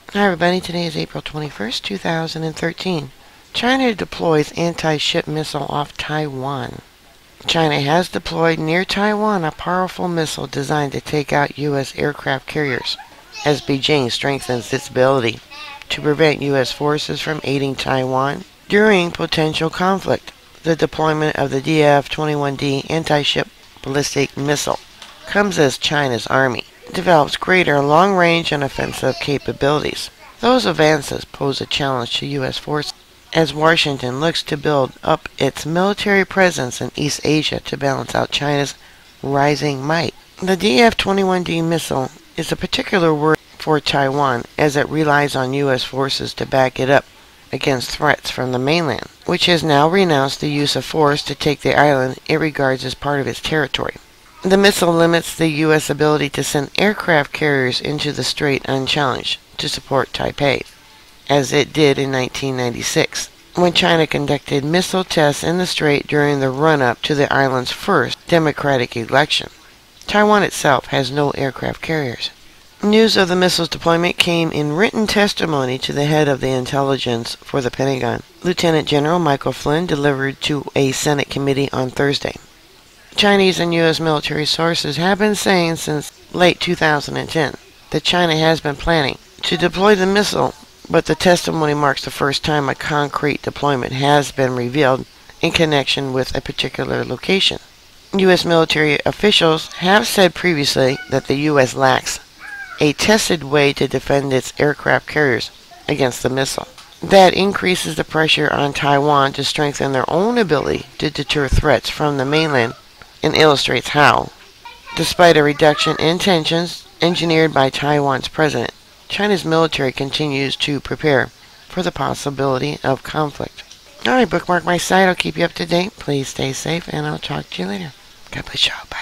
Hi everybody, today is April 21st, 2013. China deploys anti-ship missile off Taiwan. China has deployed near Taiwan a powerful missile designed to take out U.S. aircraft carriers, as Beijing strengthens its ability to prevent U.S. forces from aiding Taiwan during potential conflict. The deployment of the DF-21D anti-ship ballistic missile comes as China's army develops greater long-range and offensive capabilities. Those advances pose a challenge to U.S. forces as Washington looks to build up its military presence in East Asia to balance out China's rising might. The DF-21D missile is a particular word for Taiwan as it relies on U.S. forces to back it up against threats from the mainland, which has now renounced the use of force to take the island it regards as part of its territory. The missile limits the U.S. ability to send aircraft carriers into the strait unchallenged to support Taipei, as it did in 1996, when China conducted missile tests in the strait during the run-up to the island's first democratic election. Taiwan itself has no aircraft carriers. News of the missile's deployment came in written testimony to the head of the intelligence for the Pentagon, Lieutenant General Michael Flynn, delivered to a Senate committee on Thursday. Chinese and U.S. military sources have been saying since late 2010 that China has been planning to deploy the missile, but the testimony marks the first time a concrete deployment has been revealed in connection with a particular location. U.S. military officials have said previously that the U.S. lacks a tested way to defend its aircraft carriers against the missile. That increases the pressure on Taiwan to strengthen their own ability to deter threats from the mainland, and illustrates how, despite a reduction in tensions engineered by Taiwan's president, China's military continues to prepare for the possibility of conflict. Alright, bookmark my site. I'll keep you up to date. Please stay safe, and I'll talk to you later. God bless you all. Bye.